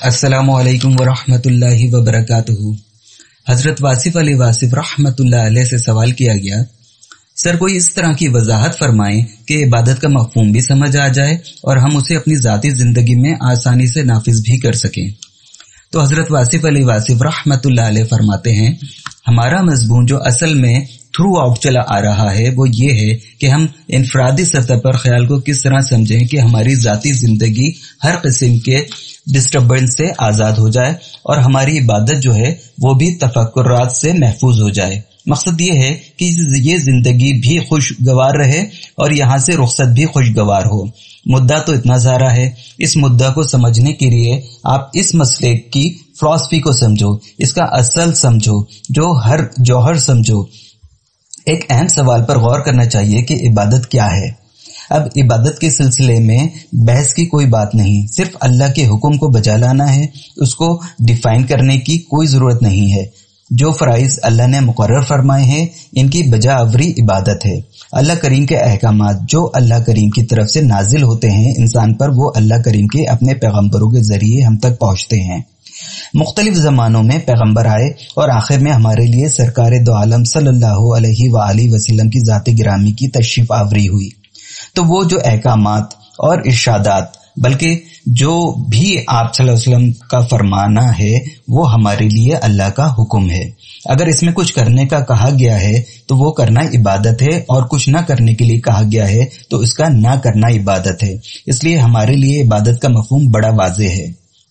अस्सलाम वालेकुम वरहमतुल्लाहि वबरकातुहू। हजरत वासिफ अली वासिफ रहमतुल्लाह अलैह से सवाल किया गया, सर कोई इस तरह की वजाहत फरमाएं कि इबादत का मफहूम भी समझ आ जाए और हम उसे अपनी ज़ाती ज़िंदगी में आसानी से नाफिज भी कर सकें। तो हजरत वासिफ अली वासिफ रहमतुल्लाह अलैह फरमाते हैं, हमारा मज़मून जो असल में थ्रू आउट चला आ रहा है वो ये है कि हम इनफरादी सतह पर ख्याल को किस तरह समझें कि हमारी ज़ाती ज़िंदगी हर किस्म के डिस्टर्बेंस से आज़ाद हो जाए और हमारी इबादत जो है वो भी तफक्कुरात से महफूज हो जाए। मकसद ये है कि ये जिंदगी भी खुशगवार रहे और यहाँ से रुखसत भी खुशगवार हो। मुद्दा तो इतना सारा है, इस मुद्दा को समझने के लिए आप इस मसले की फिलॉसफी को समझो, इसका असल समझो, जो हर जौहर समझो। एक अहम सवाल पर गौर करना चाहिए कि इबादत क्या है। अब इबादत के सिलसिले में बहस की कोई बात नहीं, सिर्फ अल्लाह के हुक्म को बजा लाना है, उसको डिफाइन करने की कोई ज़रूरत नहीं है। जो फ़राइज़ अल्लाह ने मुकर्रर फरमाए हैं इनकी बजावरी इबादत है। अल्लाह करीम के अहकामात जो अल्लाह करीम की तरफ से नाजिल होते हैं इंसान पर, वो अल्लाह करीम के अपने पैगम्बरों के ज़रिए हम तक पहुँचते हैं। मुख्तलिफ ज़मानों में पैगम्बर आए और आखिर में हमारे लिए सरकार दो आलम सल्लल्लाहु अलैहि वसल्लम की ज़ात गिरामी की तशरीफ़ आवरी हुई। तो वो जो अहकामात और इरशादात, बल्कि जो भी आप सल्लल्लाहु अलैहि वसल्लम का फरमाना है वो हमारे लिए अल्लाह का हुक्म है। अगर इसमें कुछ करने का कहा गया है तो वो करना इबादत है, और कुछ ना करने के लिए कहा गया है तो इसका ना करना इबादत है। इसलिए हमारे लिए इबादत का मफहूम बड़ा वाज़ेह है।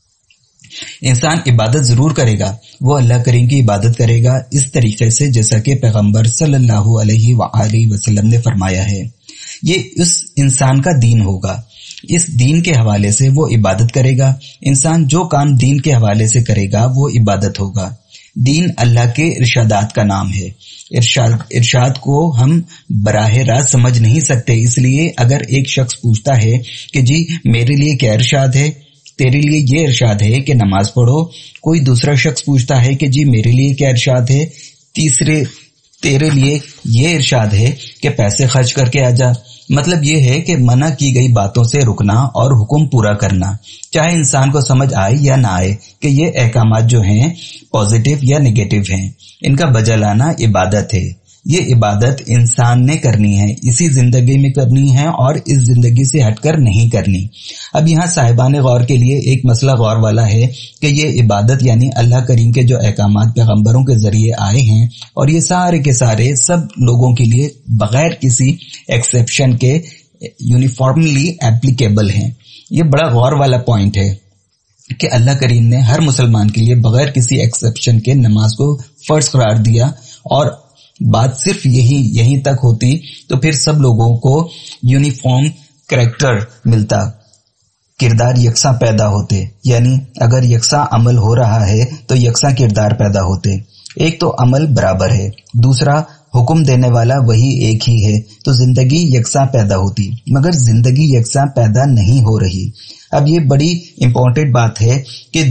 इंसान इबादत जरूर करेगा, वो अल्लाह करीम की इबादत करेगा इस तरीके से जैसा कि पैगम्बर सल्लल्लाहु अलैहि वसल्लम ने फरमाया है। ये उस इंसान का दीन होगा, इस दीन के हवाले से वो इबादत करेगा। इंसान जो काम दीन के हवाले से करेगा वो इबादत होगा। दीन अल्लाह के इरशादात का नाम है। इरशाद को हम बराह रास्त समझ नहीं सकते, इसलिए अगर एक शख्स पूछता है कि जी मेरे लिए क्या इरशाद है, तेरे लिए ये इरशाद है कि नमाज पढ़ो, कोई दूसरा शख्स पूछता है कि जी मेरे लिए क्या इरशाद है, तीसरे तेरे लिए ये इरशाद है कि पैसे खर्च करके आ जा। मतलब ये है कि मना की गई बातों से रुकना और हुक्म पूरा करना, चाहे इंसान को समझ आए या ना आए कि ये अहकामात जो हैं पॉजिटिव या नेगेटिव हैं, इनका बजा लाना इबादत है। ये इबादत इंसान ने करनी है, इसी जिंदगी में करनी है और इस जिंदगी से हटकर नहीं करनी। अब यहाँ साहिबान गौर के लिए एक मसला गौर वाला है कि ये इबादत यानी अल्लाह करीम के जो अहकामात पैगम्बरों के जरिए आए हैं और ये सारे के सारे सब लोगों के लिए बगैर किसी एक्सेप्शन के यूनिफॉर्मली एप्लीकेबल हैं। ये बड़ा गौर वाला पॉइंट है कि अल्लाह करीम ने हर मुसलमान के लिए बगैर किसी एक्सेप्शन के नमाज को फर्ज करार दिया, और बात सिर्फ यहीं तक होती तो फिर सब लोगों को यूनिफॉर्म करैक्टर मिलता, किरदार यकसा पैदा होते। यानी अगर यकसा अमल हो रहा है तो यकसा किरदार पैदा होते। एक तो अमल बराबर है, दूसरा हुक्म देने वाला वही एक ही है, तो जिंदगी यकसा पैदा होती। मगर जिंदगी यकसा पैदा नहीं हो रही। अब ये बड़ी इंपॉर्टेंट बात है कि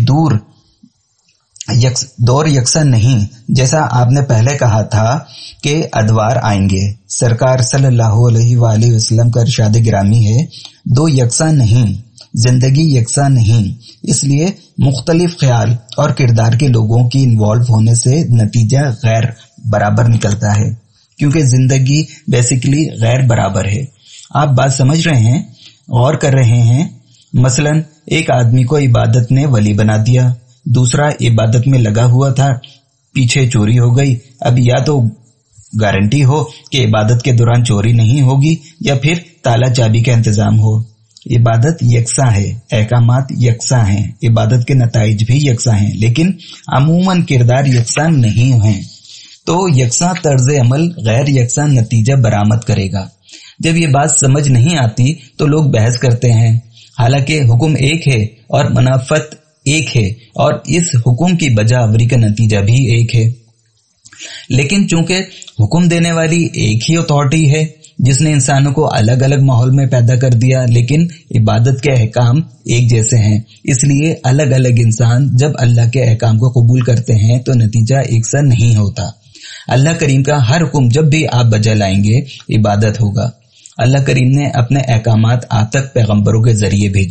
दौर यकसा नहीं। जैसा आपने पहले कहा था कि अदवार आएंगे, सरकार सल्लल्लाहु अलैहि वसल्लम का इरशाद गिरामी है, दो यकसा नहीं, जिंदगी यकसा नहीं। इसलिए मुख्तलिफ ख्याल और किरदार के लोगों की इन्वॉल्व होने से नतीजा गैर बराबर निकलता है, क्योंकि जिंदगी बेसिकली गैर बराबर है। आप बात समझ रहे हैं, गौर कर रहे हैं। मसलन एक आदमी को इबादत ने वली बना दिया, दूसरा इबादत में लगा हुआ था, पीछे चोरी हो गई। अब या तो गारंटी हो कि इबादत के दौरान चोरी नहीं होगी या फिर ताला चाबी का इंतजाम हो। इबादत यकसा है, अहकामात यकसा हैं, इबादत के नताइज भी यकसा हैं, लेकिन अमूमन किरदार यकसा नहीं हैं। तो यकसा तर्ज अमल गैर यकसा नतीजा बरामद करेगा। जब ये बात समझ नहीं आती तो लोग बहस करते हैं, हालांकि हुक्म एक है और मनाफत एक है और इस हुक्म की बजावरी का नतीजा भी एक है। लेकिन चूंकि हुक्म देने वाली एक ही अथॉरिटी है जिसने इंसानों को अलग अलग माहौल में पैदा कर दिया, लेकिन इबादत के अहकाम एक जैसे हैं, इसलिए अलग अलग इंसान जब अल्लाह के अहकाम को कबूल करते हैं तो नतीजा एक सा नहीं होता। अल्लाह करीम का हर हुक्म जब भी आप बजा लाएंगे इबादत होगा। अल्लाह करीम ने अपने अहकामात आप तक पैगम्बरों के जरिए भेजे।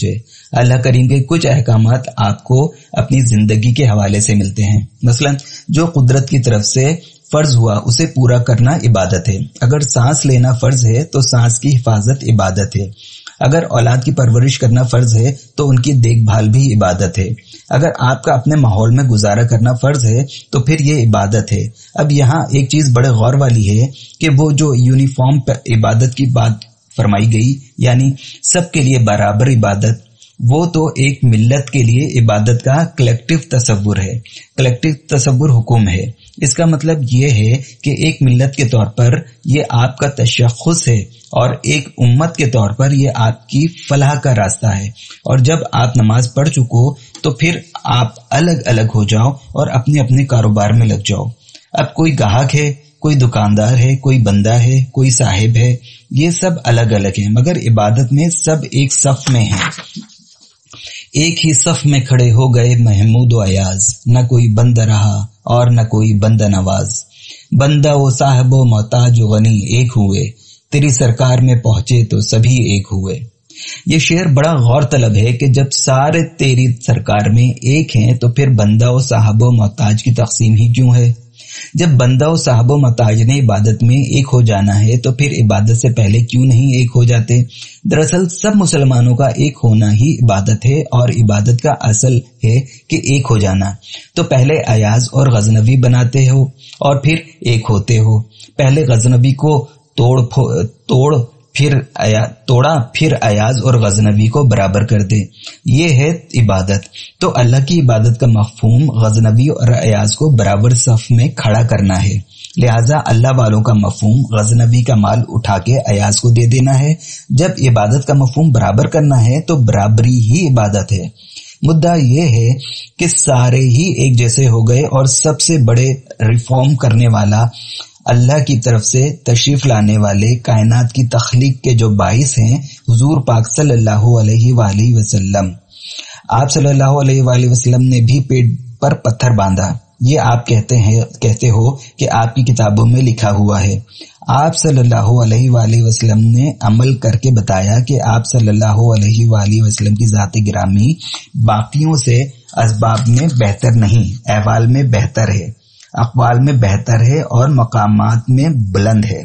اللہ کریم کے کچھ احکامات آپ کو اپنی زندگی کے حوالے سے ملتے ہیں. مثلا جو قدرت کی طرف سے فرض ہوا اسے پورا کرنا عبادت ہے. اگر سانس لینا فرض ہے تو سانس کی حفاظت عبادت ہے. اگر اولاد کی پرورش کرنا فرض ہے تو ان کی دیکھ بھال بھی عبادت ہے. اگر آپ کا اپنے ماحول میں گزارا کرنا فرض ہے تو پھر یہ عبادت ہے. اب یہاں ایک چیز بڑے غور والی ہے کہ وہ جو یونیفارم عبادت کی بات فرمائی گئی، یعنی سب کے لیے برابر عبادت، وہ تو ایک ملت کے لیے عبادت کا کلیکٹیو تصور ہے، کلیکٹیو تصور حکم ہے. اس کا مطلب یہ ہے کہ ایک ملت کے طور پر یہ آپ کا تشخص ہے اور ایک امت کے طور پر یہ آپ کی فلاح کا راستہ ہے. اور جب آپ نماز پڑھ چکو تو پھر آپ الگ الگ ہو جاؤ اور اپنے اپنے کاروبار میں لگ جاؤ. اب کوئی گاہک ہے، کوئی دکاندار ہے، کوئی بندہ ہے، کوئی صاحب ہے، یہ سب الگ الگ ہیں، مگر عبادت میں سب ایک صف میں ہیں. ایک ہی صف میں کھڑے ہو گئے محمود و ایاز، نہ کوئی بندہ رہا اور نہ کوئی بندہ نواز. بندہ و صاحب و محتاج و غنی ایک ہوئے، تیری سرکار میں پہنچے تو سبھی ایک ہوئے. یہ شعر بڑا غور طلب ہے کہ جب سارے تیری سرکار میں ایک ہیں تو پھر بندہ و صاحب و محتاج کی تقسیم ہی کیوں ہے؟ جب بندہ و صاحب و محتاج نے عبادت میں ایک ہو جانا ہے تو پھر عبادت سے پہلے کیوں نہیں ایک ہو جاتے؟ دراصل سب مسلمانوں کا ایک ہونا ہی عبادت ہے، اور عبادت کا اصل ہے کہ ایک ہو جانا. تو پہلے ایاز اور غزنوی بناتے ہو اور پھر ایک ہوتے ہو. پہلے غزنوی کو توڑا پھر ایاز اور غزنوی کو برابر کر دے. یہ ہے عبادت. تو اللہ کی عبادت کا مفہوم غزنوی اور ایاز کو برابر صف میں کھڑا کرنا ہے. لہٰذا اللہ والوں کا مفہوم غزنوی کا مال اٹھا کے ایاز کو دے دینا ہے. جب عبادت کا مفہوم برابر کرنا ہے تو برابری ہی عبادت ہے. مدعا یہ ہے کہ سارے ہی ایک جیسے ہو گئے اور سب سے بڑے ریفارم کرنے والا، اللہ کی طرف سے تشریف لانے والے، کائنات کی تخلیق کے جو باعث ہیں، حضور پاک صلی اللہ علیہ وآلہ وسلم. آپ صلی اللہ علیہ وآلہ وسلم نے بھی پیٹ پر پتھر باندھا. یہ آپ کہتے ہو کہ آپ کی کتابوں میں لکھا ہوا ہے. آپ صلی اللہ علیہ وآلہ وسلم نے عمل کر کے بتایا کہ آپ صلی اللہ علیہ وآلہ وسلم کی ذات گرامی باقیوں سے اسباب میں بہتر نہیں، احوال میں بہتر ہے، اقوال میں بہتر ہے اور مقامات میں بلند ہے.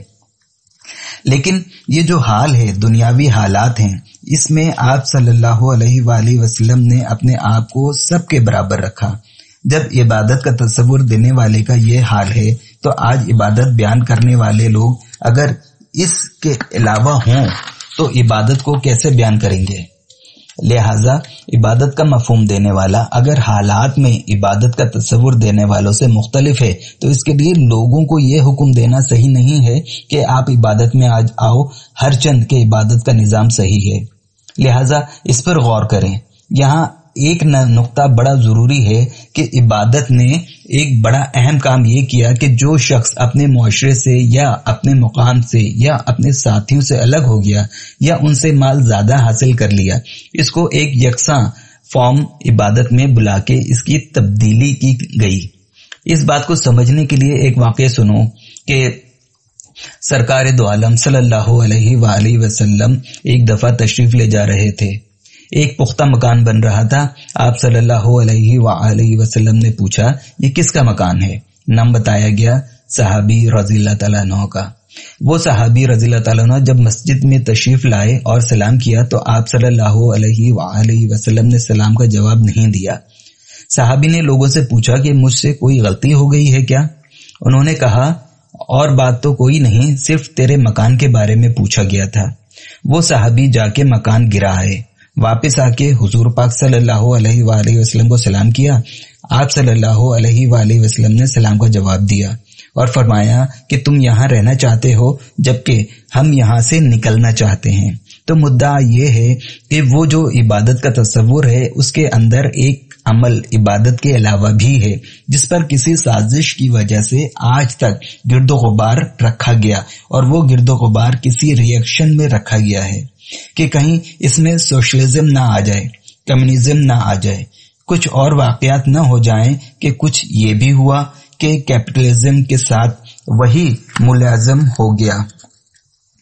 لیکن یہ جو حال ہے، دنیاوی حالات ہیں، اس میں آپ صلی اللہ علیہ وآلہ وسلم نے اپنے آپ کو سب کے برابر رکھا. جب عبادت کا تصور دینے والے کا یہ حال ہے تو آج عبادت بیان کرنے والے لوگ اگر اس کے علاوہ ہوں تو عبادت کو کیسے بیان کریں گے؟ لہٰذا عبادت کا مفہوم دینے والا اگر حالات میں عبادت کا تصور دینے والوں سے مختلف ہے تو اس کے لیے لوگوں کو یہ حکم دینا صحیح نہیں ہے کہ آپ عبادت میں آج آؤ، ہر چند کے عبادت کا نظام صحیح ہے. لہٰذا اس پر غور کریں. یہاں ایک نقطہ بڑا ضروری ہے کہ عبادت نے ایک بڑا اہم کام یہ کیا کہ جو شخص اپنے معاشرے سے یا اپنے مقام سے یا اپنے ساتھیوں سے الگ ہو گیا یا ان سے مال زیادہ حاصل کر لیا، اس کو ایک یکساں فارم عبادت میں بلا کے اس کی تبدیلی کی گئی. اس بات کو سمجھنے کے لیے ایک واقعہ سنو کہ سرکار دو عالم صلی اللہ علیہ وآلہ وسلم ایک دفعہ تشریف لے جا رہے تھے. ایک پختہ مکان بن رہا تھا. آپ صلی اللہ علیہ وآلہ وسلم نے پوچھا یہ کس کا مکان ہے؟ نام بتایا گیا صحابی رضی اللہ تعالیٰ عنہ کا. وہ صحابی رضی اللہ تعالیٰ عنہ جب مسجد میں تشریف لائے اور سلام کیا تو آپ صلی اللہ علیہ وآلہ وسلم نے سلام کا جواب نہیں دیا. صحابی نے لوگوں سے پوچھا کہ مجھ سے کوئی غلطی ہو گئی ہے کیا؟ انہوں نے کہا اور بات تو کوئی نہیں، صرف تیرے مکان کے بارے میں پوچھا گیا تھا. وہ صحابی جا کے مکان گرا ہے، واپس آ کے حضور پاک صلی اللہ علیہ وآلہ وسلم کو سلام کیا. آپ صلی اللہ علیہ وآلہ وسلم نے سلام کا جواب دیا اور فرمایا کہ تم یہاں رہنا چاہتے ہو جبکہ ہم یہاں سے نکلنا چاہتے ہیں. تو مدعا یہ ہے کہ وہ جو عبادت کا تصور ہے اس کے اندر ایک عمل عبادت کے علاوہ بھی ہے جس پر کسی سازش کی وجہ سے آج تک گرد و غبار رکھا گیا، اور وہ گرد و غبار کسی ریئیکشن میں رکھا گیا ہے کہ کہیں اس میں سوشلزم نہ آ جائے، کمیونزم نہ آ جائے، کچھ اور واقعات نہ ہو جائیں کہ کچھ یہ بھی ہوا کہ کیپٹلزم کے ساتھ وہی ملازم ہو گیا.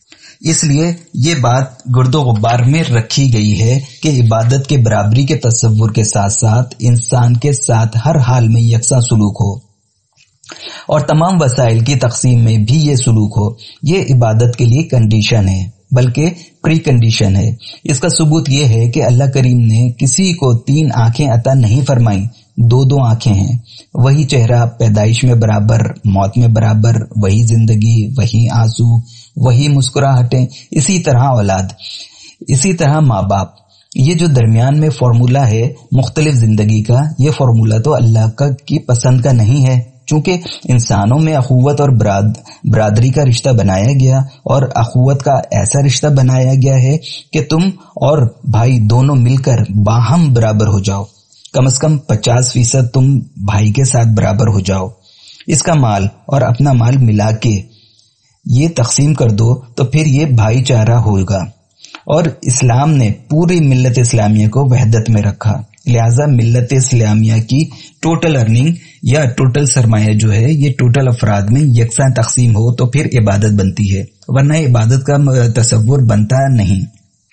اس لیے یہ بات گرد و غبار میں رکھی گئی ہے کہ عبادت کے برابری کے تصور کے ساتھ ساتھ انسان کے ساتھ ہر حال میں یکساں سلوک ہو، اور تمام وسائل کی تقسیم میں بھی یہ سلوک ہو۔ یہ عبادت کے لیے کنڈیشن ہے، بلکہ پری کنڈیشن ہے۔ اس کا ثبوت یہ ہے کہ اللہ کریم نے کسی کو 3 آنکھیں عطا نہیں فرمائیں، 2 آنکھیں ہیں۔ وہی چہرہ پیدائش میں برابر، موت میں برابر، وہی زندگی، وہی آنسو، وہی مسکراہٹیں، اسی طرح اولاد، اسی طرح ماں باپ۔ یہ جو درمیان میں فارمولا ہے مختلف زندگی کا، یہ فارمولا تو اللہ کی پسند کا نہیں ہے، چونکہ انسانوں میں اخوت اور برادری کا رشتہ بنایا گیا، اور اخوت کا ایسا رشتہ بنایا گیا ہے کہ تم اور بھائی دونوں مل کر باہم برابر ہو جاؤ، کم از کم 50% تم بھائی کے ساتھ برابر ہو جاؤ۔ اس کا مال اور اپنا مال ملا کے یہ تقسیم کر دو تو پھر یہ بھائی چارہ ہوگا۔ اور اسلام نے پوری ملت اسلامیہ کو وحدت میں رکھا، لہذا ملت اسلامیہ کی ٹوٹل ارننگ یا ٹوٹل سرمایہ جو ہے یہ ٹوٹل افراد میں یکساں تقسیم ہو تو پھر عبادت بنتی ہے، ورنہ عبادت کا تصور بنتا نہیں۔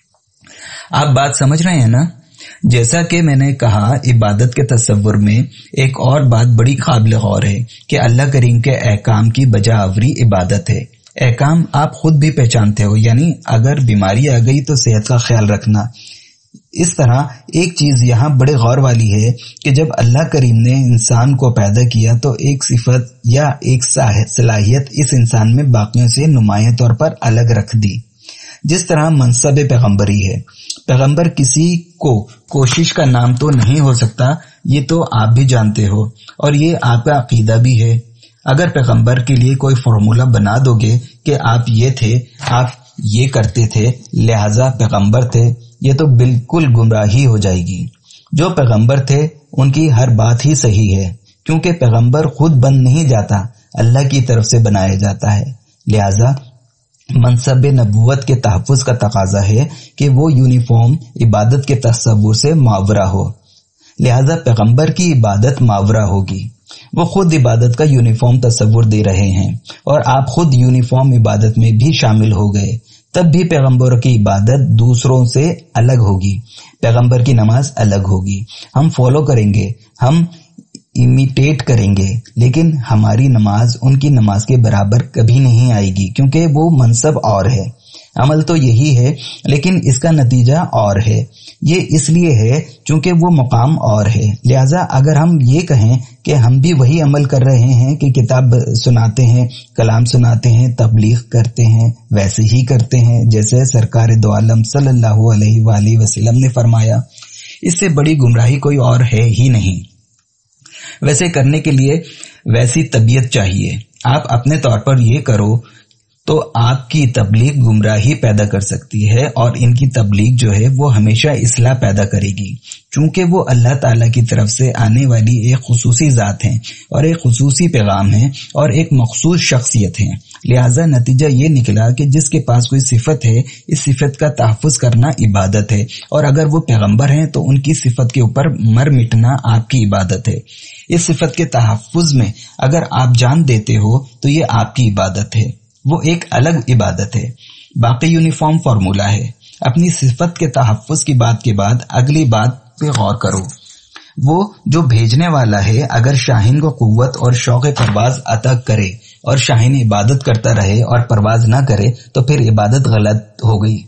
آپ بات سمجھ رہے ہیں نا؟ جیسا کہ میں نے کہا، عبادت کے تصور میں ایک اور بات بڑی قابل غور ہے کہ اللہ کریم کے احکام کی بجا آوری عبادت ہے۔ احکام آپ خود بھی پہچانتے ہو، یعنی اگر بیماری آ گئی تو صحت کا خیال رکھنا۔ اس طرح ایک چیز یہاں بڑے غور والی ہے کہ جب اللہ کریم نے انسان کو پیدا کیا تو ایک صفت یا ایک صلاحیت اس انسان میں باقیوں سے نمایاں طور پر الگ رکھ دی، جس طرح منصب پیغمبری ہے۔ پیغمبر کسی کو کوشش کا نام تو نہیں ہو سکتا، یہ تو آپ بھی جانتے ہو، اور یہ آپ کا عقیدہ بھی ہے۔ اگر پیغمبر کے لیے کوئی فارمولا بنا دو گے کہ آپ یہ تھے، آپ یہ کرتے تھے، لہذا پیغمبر تھے، یہ تو بالکل گمراہی ہو جائے گی۔ جو پیغمبر تھے ان کی ہر بات ہی صحیح ہے، کیونکہ پیغمبر خود بن نہیں جاتا، اللہ کی طرف سے بنایا جاتا ہے۔ لہذا منصب نبوت کے تحفظ کا تقاضا ہے کہ وہ یونیفارم عبادت کے تصور سے ماورا ہو، لہذا پیغمبر کی عبادت ماورا ہوگی۔ وہ خود عبادت کا یونیفارم تصور دے رہے ہیں، اور آپ خود یونیفارم عبادت میں بھی شامل ہو گئے، تب بھی پیغمبر کی عبادت دوسروں سے الگ ہوگی، پیغمبر کی نماز الگ ہوگی۔ ہم فالو کریں گے، ہم امیٹیٹ کریں گے، لیکن ہماری نماز ان کی نماز کے برابر کبھی نہیں آئے گی، کیونکہ وہ منصب اور ہے، عمل تو یہی ہے لیکن اس کا نتیجہ اور ہے۔ یہ اس لیے ہے چونکہ وہ مقام اور ہے۔ لہذا اگر ہم یہ کہیں کہ ہم بھی وہی عمل کر رہے ہیں کہ کتاب سناتے ہیں، کلام سناتے ہیں، تبلیغ کرتے ہیں، ویسے ہی کرتے ہیں جیسے سرکار دو عالم صلی اللہ علیہ وآلہ وسلم نے فرمایا، اس سے بڑی گمراہی کوئی اور ہے ہی نہیں۔ ویسے کرنے کے لیے ویسی طبیعت چاہیے۔ آپ اپنے طور پر یہ کرو تو آپ کی تبلیغ گمراہی پیدا کر سکتی ہے، اور ان کی تبلیغ جو ہے وہ ہمیشہ اصلاح پیدا کرے گی، چونکہ وہ اللہ تعالیٰ کی طرف سے آنے والی ایک خصوصی ذات ہیں، اور ایک خصوصی پیغام ہے، اور ایک مخصوص شخصیت ہے۔ لہٰذا نتیجہ یہ نکلا کہ جس کے پاس کوئی صفت ہے، اس صفت کا تحفظ کرنا عبادت ہے، اور اگر وہ پیغمبر ہیں تو ان کی صفت کے اوپر مر مٹنا آپ کی عبادت ہے۔ اس صفت کے تحفظ میں اگر آپ جان دیتے ہو تو یہ آپ کی عبادت ہے، وہ ایک الگ عبادت ہے۔ باقی یونیفارم فارمولا ہے۔ اپنی صفت کے تحفظ کی بات کے بعد اگلی بات پہ غور کرو۔ وہ جو بھیجنے والا ہے اگر شاہین کو قوت اور شوق پرواز عطا کرے اور شاہین عبادت کرتا رہے اور پرواز نہ کرے تو پھر عبادت غلط ہو گئی۔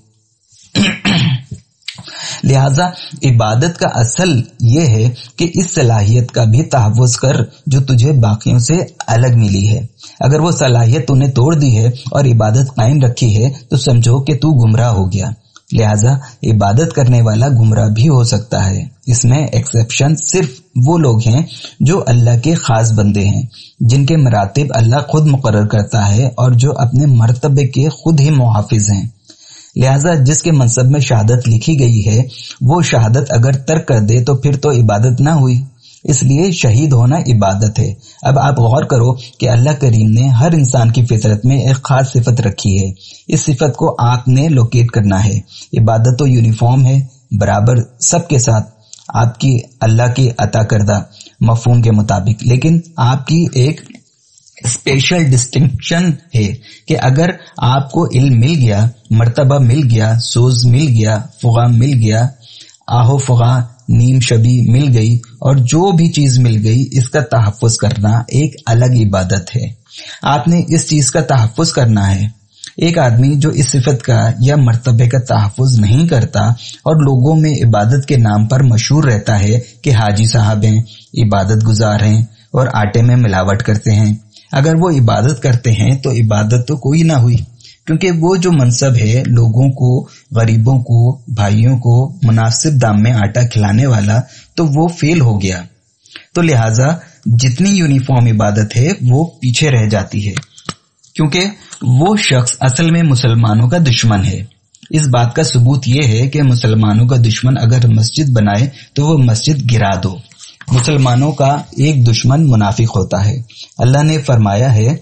لہذا عبادت کا اصل یہ ہے کہ اس صلاحیت کا بھی تحفظ کر جو تجھے باقیوں سے الگ ملی ہے۔ اگر وہ صلاحیت تو نے توڑ دی ہے اور عبادت قائم رکھی ہے تو سمجھو کہ تو گمراہ ہو گیا۔ لہذا عبادت کرنے والا گمراہ بھی ہو سکتا ہے۔ اس میں ایکسیپشن صرف وہ لوگ ہیں جو اللہ کے خاص بندے ہیں، جن کے مراتب اللہ خود مقرر کرتا ہے اور جو اپنے مرتبے کے خود ہی محافظ ہیں۔ لہذا جس کے منصب میں شہادت لکھی گئی ہے وہ شہادت اگر ترک کر دے تو پھر تو عبادت نہ ہوئی، اس لیے شہید ہونا عبادت ہے۔ اب آپ غور کرو کہ اللہ کریم نے ہر انسان کی فطرت میں ایک خاص صفت رکھی ہے، اس صفت کو آپ نے لوکیٹ کرنا ہے۔ عبادت تو یونیفارم ہے، برابر سب کے ساتھ آپ کی اللہ کی عطا کردہ مفہوم کے مطابق، لیکن آپ کی ایک اسپیشل ڈسٹنکشن ہے کہ اگر آپ کو علم مل گیا، مرتبہ مل گیا، سوز مل گیا، فغا مل گیا، آہو فغا نیم شبی مل گئی، اور جو بھی چیز مل گئی، اس کا تحفظ کرنا ایک الگ عبادت ہے۔ آپ نے اس چیز کا تحفظ کرنا ہے۔ ایک آدمی جو اس صفت کا یا مرتبے کا تحفظ نہیں کرتا اور لوگوں میں عبادت کے نام پر مشہور رہتا ہے کہ حاجی صاحب ہیں، عبادت گزار ہیں اور آٹے میں ملاوٹ کرتے ہیں، اگر وہ عبادت کرتے ہیں تو عبادت تو کوئی نہ ہوئی، کیونکہ وہ جو منصب ہے لوگوں کو، غریبوں کو، بھائیوں کو مناسب دام میں آٹا کھلانے والا، تو وہ فیل ہو گیا۔ تو لہٰذا جتنی یونیفارم عبادت ہے وہ پیچھے رہ جاتی ہے، کیونکہ وہ شخص اصل میں مسلمانوں کا دشمن ہے۔ اس بات کا ثبوت یہ ہے کہ مسلمانوں کا دشمن اگر مسجد بنائے تو وہ مسجد گرا دو۔ مسلمانوں کا ایک دشمن منافق ہوتا ہے۔ اللہ نے فرمایا ہے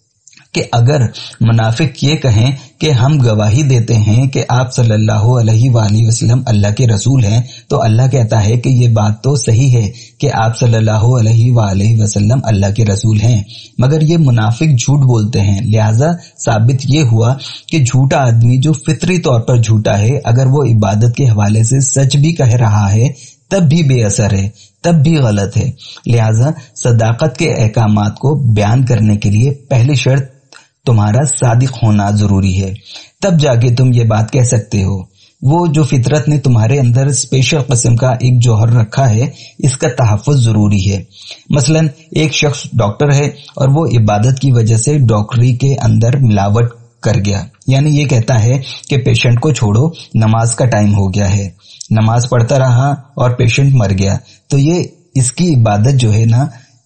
کہ اگر منافق یہ کہیں کہ ہم گواہی دیتے ہیں کہ آپ صلی اللہ علیہ وآلہ وسلم اللہ کے رسول ہیں، تو اللہ کہتا ہے کہ یہ بات تو صحیح ہے کہ آپ صلی اللہ علیہ وآلہ وسلم اللہ کے رسول ہیں، مگر یہ منافق جھوٹ بولتے ہیں۔ لہذا ثابت یہ ہوا کہ جھوٹا آدمی جو فطری طور پر جھوٹا ہے، اگر وہ عبادت کے حوالے سے سچ بھی کہہ رہا ہے تب بھی بے اثر ہے، تب بھی غلط ہے۔ لہذا صداقت کے احکامات کو بیان کرنے کے لیے پہلی شرط تمہارا صادق ہونا ضروری ہے، تب جا کے تم یہ بات کہہ سکتے ہو۔ وہ جو فطرت نے تمہارے اندر اسپیشل قسم کا ایک جوہر رکھا ہے، اس کا تحفظ ضروری ہے۔ مثلا ایک شخص ڈاکٹر ہے اور وہ عبادت کی وجہ سے ڈاکٹری کے اندر ملاوٹ کر گیا، یعنی یہ کہتا ہے کہ پیشنٹ کو چھوڑو، نماز کا ٹائم ہو گیا ہے، نماز پڑھتا رہا اور پیشنٹ مر گیا، تو یہ اس کی عبادت جو ہے نا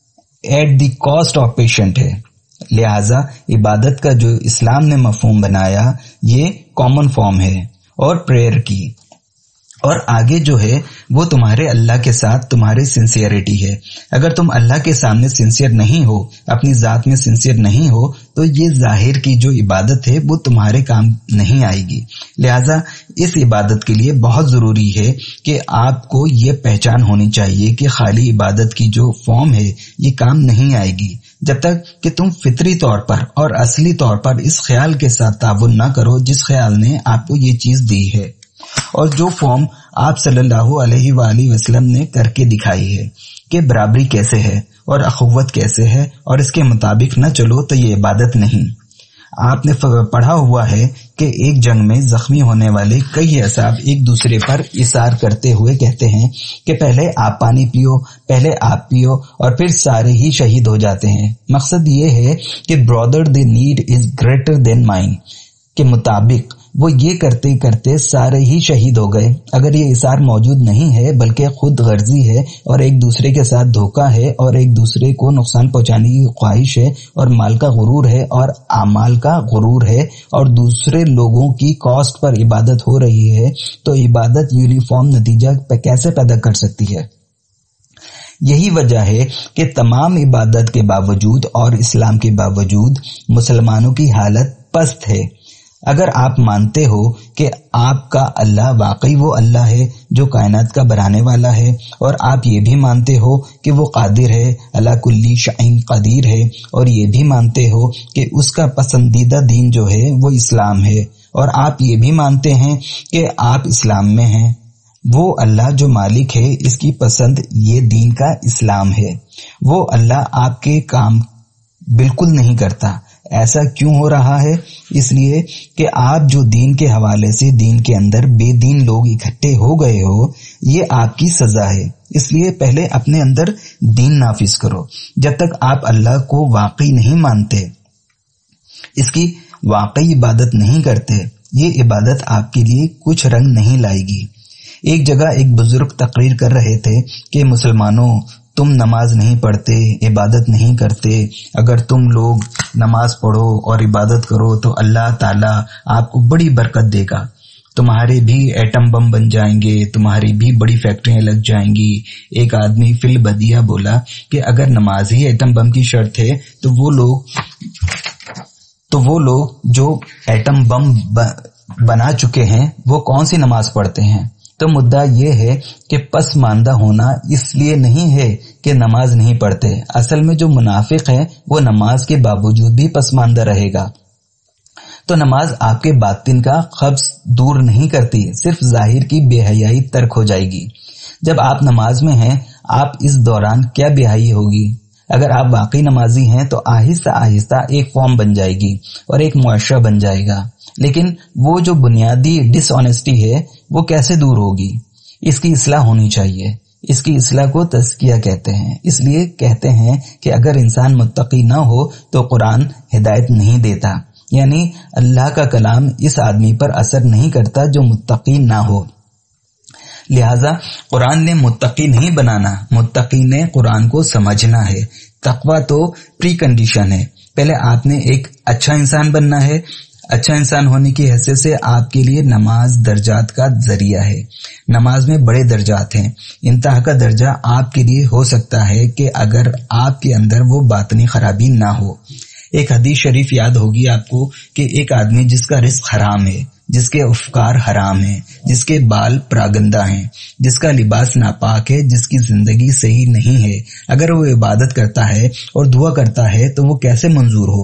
at the cost of patient ہے۔ لہٰذا عبادت کا جو اسلام نے مفہوم بنایا یہ کامن فارم ہے اور پریئر کی، اور آگے جو ہے وہ تمہارے اللہ کے ساتھ تمہاری سنسیئرٹی ہے۔ اگر تم اللہ کے سامنے سنسیئر نہیں ہو، اپنی ذات میں سنسیئر نہیں ہو، تو یہ ظاہر کی جو عبادت ہے وہ تمہارے کام نہیں آئے گی۔ لہٰذا اس عبادت کے لیے بہت ضروری ہے کہ آپ کو یہ پہچان ہونی چاہیے کہ خالی عبادت کی جو فارم ہے یہ کام نہیں آئے گی جب تک کہ تم فطری طور پر اور اصلی طور پر اس خیال کے ساتھ تعاون نہ کرو جس خیال نے آپ کو یہ چیز دی ہے، اور جو فارم آپ صلی اللہ علیہ وآلہ وسلم نے کر کے دکھائی ہے کہ برابری کیسے ہے اور اخوت کیسے ہے، اور اس کے مطابق نہ چلو تو یہ عبادت نہیں۔ آپ نے پڑھا ہوا ہے کہ ایک جنگ میں زخمی ہونے والے کئی اصحاب ایک دوسرے پر اصرار کرتے ہوئے کہتے ہیں کہ پہلے آپ پانی پیو، پہلے آپ پیو، اور پھر سارے ہی شہید ہو جاتے ہیں۔ مقصد یہ ہے کہ brother the need is greater than mine کے مطابق وہ یہ کرتے کرتے سارے ہی شہید ہو گئے۔ اگر یہ اثار موجود نہیں ہے بلکہ خود غرضی ہے اور ایک دوسرے کے ساتھ دھوکہ ہے اور ایک دوسرے کو نقصان پہنچانے کی خواہش ہے اور مال کا غرور ہے اور اعمال کا غرور ہے اور دوسرے لوگوں کی کاسٹ پر عبادت ہو رہی ہے، تو عبادت یونیفارم نتیجہ کیسے پیدا کر سکتی ہے؟ یہی وجہ ہے کہ تمام عبادت کے باوجود اور اسلام کے باوجود مسلمانوں کی حالت پست ہے۔ اگر آپ مانتے ہو کہ آپ کا اللہ واقعی وہ اللہ ہے جو کائنات کا بنانے والا ہے، اور آپ یہ بھی مانتے ہو کہ وہ قادر ہے، علی کل شیء قدیر ہے، اور یہ بھی مانتے ہو کہ اس کا پسندیدہ دین جو ہے وہ اسلام ہے، اور آپ یہ بھی مانتے ہیں کہ آپ اسلام میں ہیں، وہ اللہ جو مالک ہے اس کی پسند یہ دین کا اسلام ہے، وہ اللہ آپ کے کام بالکل نہیں کرتا۔ ایسا کیوں ہو رہا ہے؟ اس لیے کہ آپ جو دین کے حوالے سے دین کے اندر بے دین لوگ اکٹھے ہو گئے ہو، یہ آپ کی سزا ہے۔ اس لیے پہلے اپنے اندر دین نافذ کرو۔ جب تک آپ اللہ کو واقعی نہیں مانتے، اس کی واقعی عبادت نہیں کرتے، یہ عبادت آپ کے لیے کچھ رنگ نہیں لائے گی۔ ایک جگہ ایک بزرگ تقریر کر رہے تھے کہ مسلمانوں، تم نماز نہیں پڑھتے، عبادت نہیں کرتے، اگر تم لوگ نماز پڑھو اور عبادت کرو تو اللہ تعالیٰ آپ کو بڑی برکت دے گا، تمہارے بھی ایٹم بم بن جائیں گے، تمہاری بھی بڑی فیکٹریاں لگ جائیں گی۔ ایک آدمی فی البدیہ بولا کہ اگر نماز ہی ایٹم بم کی شرط ہے تو وہ لوگ جو ایٹم بم بنا چکے ہیں وہ کون سی نماز پڑھتے ہیں؟ تو مدعا یہ ہے کہ پسماندہ ہونا اس لیے نہیں ہے کہ نماز نہیں پڑھتے، اصل میں جو منافق ہے وہ نماز کے باوجود بھی پسماندہ رہے گا۔ تو نماز آپ کے باطن کا قبض دور نہیں کرتی، صرف ظاہر کی بے حیائی ترک ہو جائے گی۔ جب آپ نماز میں ہیں، آپ اس دوران کیا بے حیائی ہوگی؟ اگر آپ واقعی نمازی ہیں تو آہستہ آہستہ ایک قوم بن جائے گی اور ایک معاشرہ بن جائے گا، لیکن وہ جو بنیادی ڈس آنیسٹی ہے وہ کیسے دور ہوگی؟ اس کی اصلاح ہونی چاہیے۔ اس کی اصلاح کو تزکیہ کہتے ہیں۔ اس لیے کہتے ہیں کہ اگر انسان متقی نہ ہو تو قرآن ہدایت نہیں دیتا، یعنی اللہ کا کلام اس آدمی پر اثر نہیں کرتا جو متقی نہ ہو۔ لہذا قرآن نے متقی نہیں بنانا، متقی نے قرآن کو سمجھنا ہے۔ تقوی تو پری کنڈیشن ہے، پہلے آپ نے ایک اچھا انسان بننا ہے۔ اچھا انسان ہونے کی حیثیت سے آپ کے لیے نماز درجات کا ذریعہ ہے۔ نماز میں بڑے درجات ہیں۔ انتہا کا درجہ آپ کے لیے ہو سکتا ہے کہ اگر آپ کے اندر وہ باطنی خرابی نہ ہو۔ ایک حدیث شریف یاد ہوگی آپ کو کہ ایک آدمی جس کا رزق حرام ہے، جس کے افکار حرام ہیں، جس کے بال پراگندہ ہیں، جس کا لباس ناپاک ہے، جس کی زندگی صحیح نہیں ہے، اگر وہ عبادت کرتا ہے اور دعا کرتا ہے تو وہ کیسے منظور ہو؟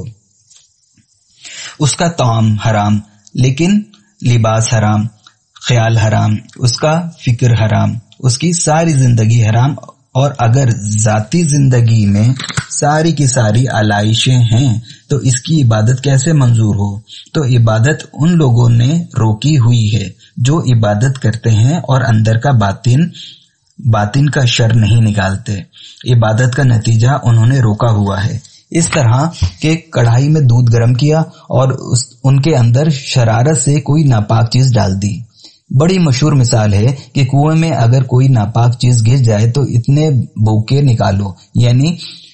اس کا طعام حرام، لیکن لباس حرام، خیال حرام، اس کا فکر حرام، اس کی ساری زندگی حرام، اور اگر ذاتی زندگی میں ساری کی ساری علائشیں ہیں تو اس کی عبادت کیسے منظور ہو؟ تو عبادت ان لوگوں نے روکی ہوئی ہے جو عبادت کرتے ہیں اور اندر کا باطن کا شر نہیں نکالتے۔ عبادت کا نتیجہ انہوں نے روکا ہوا ہے، اس طرح کہ کڑھائی میں دودھ گرم کیا اور ان کے اندر شرارت سے کوئی ناپاک چیز ڈال دی۔ بڑی مشہور مثال ہے کہ کنویں میں اگر کوئی ناپاک چیز گر جائے تو اتنے بوکے نکالو، یعنی